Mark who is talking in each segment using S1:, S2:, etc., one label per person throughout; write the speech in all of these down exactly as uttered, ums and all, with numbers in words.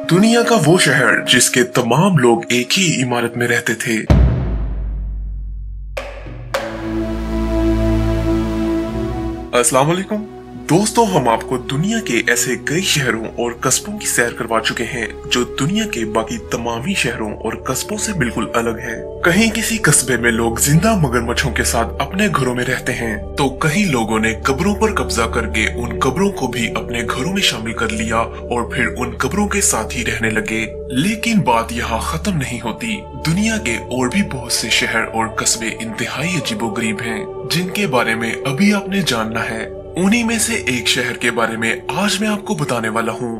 S1: दुनिया का वो शहर जिसके तमाम लोग एक ही इमारत में रहते थे। अस्सलाम वालेकुम दोस्तों, हम आपको दुनिया के ऐसे कई शहरों और कस्बों की सैर करवा चुके हैं जो दुनिया के बाकी तमामी शहरों और कस्बों से बिल्कुल अलग है। कहीं किसी कस्बे में लोग जिंदा मगरमच्छों के साथ अपने घरों में रहते हैं, तो कई लोगों ने कब्रों पर कब्जा करके उन कब्रों को भी अपने घरों में शामिल कर लिया और फिर उन कब्रों के साथ ही रहने लगे। लेकिन बात यहाँ खत्म नहीं होती। दुनिया के और भी बहुत से शहर और कस्बे इंतहाई अजीबोगरीब हैं, जिनके बारे में अभी आपने जानना है। उन्हीं में से एक शहर के बारे में आज मैं आपको बताने वाला हूँ।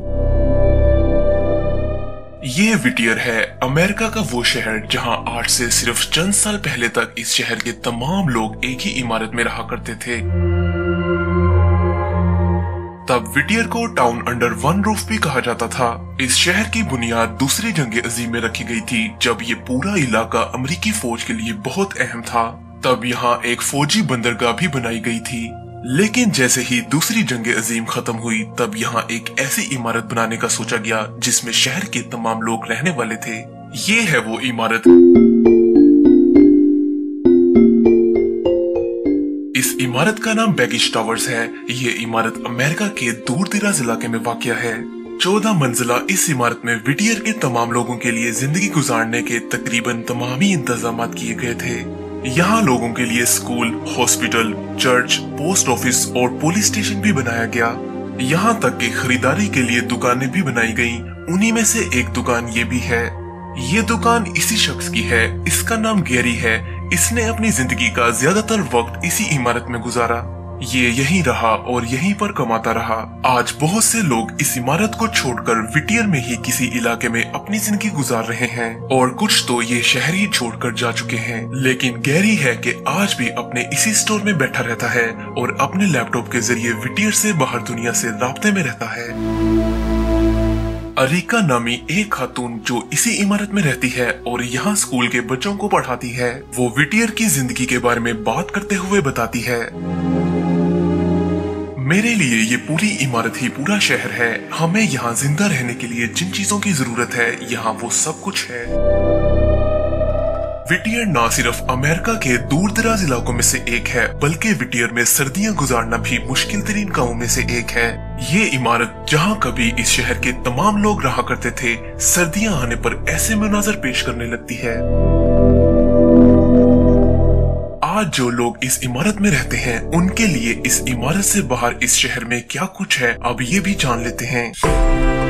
S1: ये विटियर है, अमेरिका का वो शहर जहाँ आज से सिर्फ चंद साल पहले तक इस शहर के तमाम लोग एक ही इमारत में रहा करते थे। तब विटियर को टाउन अंडर वन रूफ भी कहा जाता था। इस शहर की बुनियाद दूसरी जंग अजीम में रखी गई थी, जब ये पूरा इलाका अमेरिकी फौज के लिए बहुत अहम था। तब यहाँ एक फौजी बंदरगाह भी बनाई गई थी। लेकिन जैसे ही दूसरी जंग अजीम खत्म हुई, तब यहाँ एक ऐसी इमारत बनाने का सोचा गया जिसमें शहर के तमाम लोग रहने वाले थे। ये है वो इमारत। इस इमारत का नाम बैगिश टावर्स है। ये इमारत अमेरिका के दूर दराज इलाके में वाक़या है। चौदह मंजिला इस इमारत में विटियर के तमाम लोगों के लिए जिंदगी गुजारने के तकरीबन तमामी इंतजाम किए गए थे। यहाँ लोगों के लिए school, hospital, church, post office और पुलिस स्टेशन भी बनाया गया। यहाँ तक कि खरीदारी के लिए दुकानें भी बनाई गईं। उन्हीं में से एक दुकान ये भी है। ये दुकान इसी शख्स की है। इसका नाम गैरी है। इसने अपनी जिंदगी का ज्यादातर वक्त इसी इमारत में गुजारा। ये यहीं रहा और यहीं पर कमाता रहा। आज बहुत से लोग इस इमारत को छोड़कर विटियर में ही किसी इलाके में अपनी जिंदगी गुजार रहे हैं, और कुछ तो ये शहर ही छोड़कर जा चुके हैं। लेकिन गैरी है कि आज भी अपने इसी स्टोर में बैठा रहता है और अपने लैपटॉप के जरिए विटियर से बाहर दुनिया से राब्ते में रहता है। अरिका नामी एक खातून जो इसी इमारत में रहती है और यहाँ स्कूल के बच्चों को पढ़ाती है, वो विटियर की जिंदगी के बारे में बात करते हुए बताती है, मेरे लिए ये पूरी इमारत ही पूरा शहर है। हमें यहाँ जिंदा रहने के लिए जिन चीजों की जरूरत है, यहाँ वो सब कुछ है। विटियर ना सिर्फ अमेरिका के दूर दराज इलाकों में से एक है, बल्कि विटियर में सर्दियां गुजारना भी मुश्किल तरीन गाँव में से एक है। ये इमारत जहाँ कभी इस शहर के तमाम लोग रहा करते थे, सर्दियां आने पर ऐसे मनाजर पेश करने लगती है। आज जो लोग इस इमारत में रहते हैं, उनके लिए इस इमारत से बाहर इस शहर में क्या कुछ है, अब ये भी जान लेते हैं।